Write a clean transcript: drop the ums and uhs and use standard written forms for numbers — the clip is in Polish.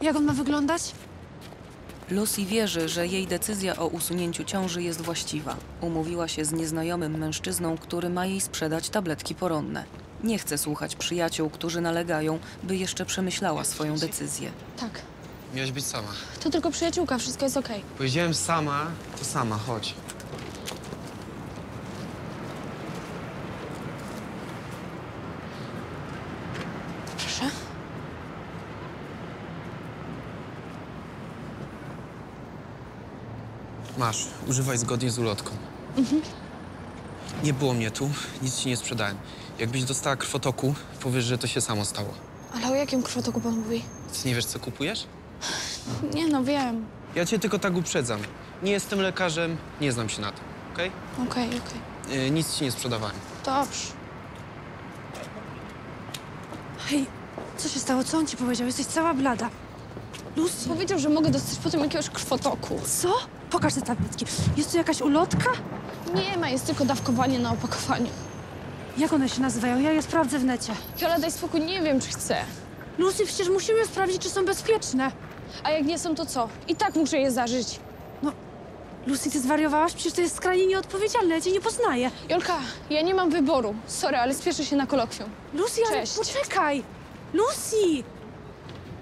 Jak on ma wyglądać? Lucy wierzy, że jej decyzja o usunięciu ciąży jest właściwa. Umówiła się z nieznajomym mężczyzną, który ma jej sprzedać tabletki poronne. Nie chce słuchać przyjaciół, którzy nalegają, by jeszcze przemyślała swoją decyzję. Tak. Miałaś być sama. To tylko przyjaciółka, wszystko jest okej. Powiedziałem sama, to sama, chodź. Proszę. Masz, używaj zgodnie z ulotką. Nie było mnie tu, nic ci nie sprzedałem. Jakbyś dostała krwotoku, powiesz, że to się samo stało. Ale o jakim krwotoku pan mówi? Ty nie wiesz, co kupujesz? Nie no, wiem. Ja cię tylko tak uprzedzam. Nie jestem lekarzem, nie znam się na tym, okej? Okej. Nic ci nie sprzedawałem. Dobrze. Hej, co się stało? Co on ci powiedział? Jesteś cała blada. Lucy, Powiedział, że mogę dostać potem jakiegoś krwotoku. co? Pokaż te tabletki. Jest tu jakaś ulotka? Nie ma, jest tylko dawkowanie na opakowaniu. Jak one się nazywają? Ja je sprawdzę w necie. Jola, daj spokój, nie wiem, czy chcę. Lucy, przecież musimy sprawdzić, czy są bezpieczne. A jak nie są, to co? I tak muszę je zażyć. Lucy, ty zwariowałaś? Przecież to jest skrajnie nieodpowiedzialne. Ja cię nie poznaję. Jolka, ja nie mam wyboru. Sorry, ale spieszę się na kolokwium. Lucy, ale Cześć. poczekaj! Lucy!